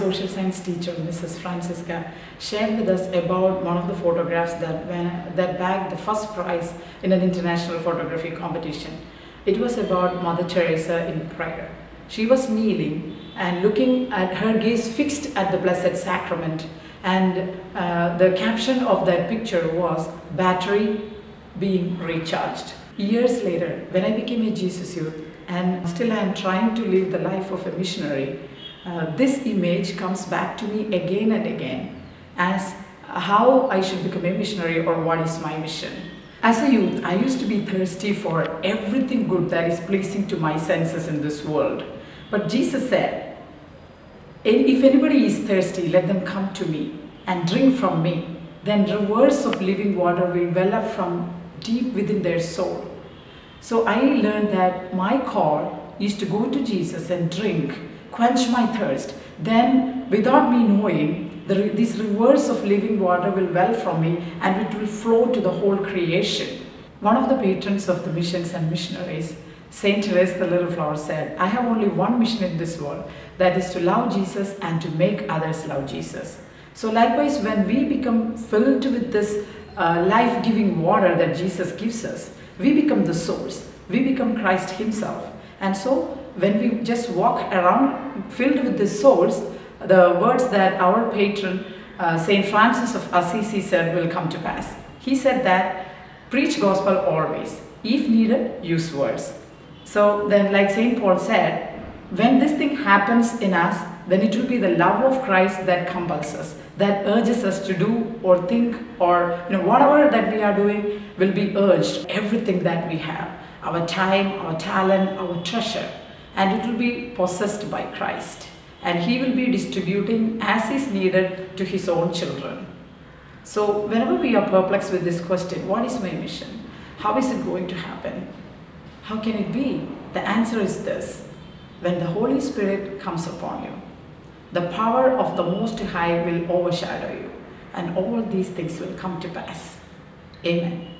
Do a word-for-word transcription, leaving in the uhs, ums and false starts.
social science teacher, Missus Francisca, shared with us about one of the photographs that, that bagged the first prize in an international photography competition. It was about Mother Teresa in prayer. She was kneeling and looking at her gaze fixed at the Blessed Sacrament, and uh, the caption of that picture was "Battery being recharged." Years later, when I became a Jesus youth and still I am trying to live the life of a missionary, uh, this image comes back to me again and again as how I should become a missionary or what is my mission. As a youth, I used to be thirsty for everything good that is pleasing to my senses in this world. But Jesus said, "If anybody is thirsty, let them come to me and drink from me. Then rivers of living water will well up from deep within their soul." So I learned that my call is to go to Jesus and drink, quench my thirst. Then, without me knowing, the, these rivers of living water will well from me and it will flow to the whole creation. One of the patrons of the missions and missionaries, Saint Therese the Little Flower, said, "I have only one mission in this world, that is to love Jesus and to make others love Jesus." So likewise, when we become filled with this uh, life-giving water that Jesus gives us, we become the source, we become Christ himself. And so when we just walk around filled with this source, the words that our patron uh, Saint Francis of Assisi said will come to pass. He said that, "Preach gospel always, if needed, use words." So then, like Saint Paul said, when this thing happens in us, then it will be the love of Christ that compels us, that urges us to do or think, or you know, whatever that we are doing will be urged, everything that we have, our time, our talent, our treasure, and it will be possessed by Christ. And he will be distributing as is needed to his own children. So whenever we are perplexed with this question, what is my mission? How is it going to happen? How can it be? The answer is this: when the Holy Spirit comes upon you, the power of the Most High will overshadow you, and all these things will come to pass. Amen.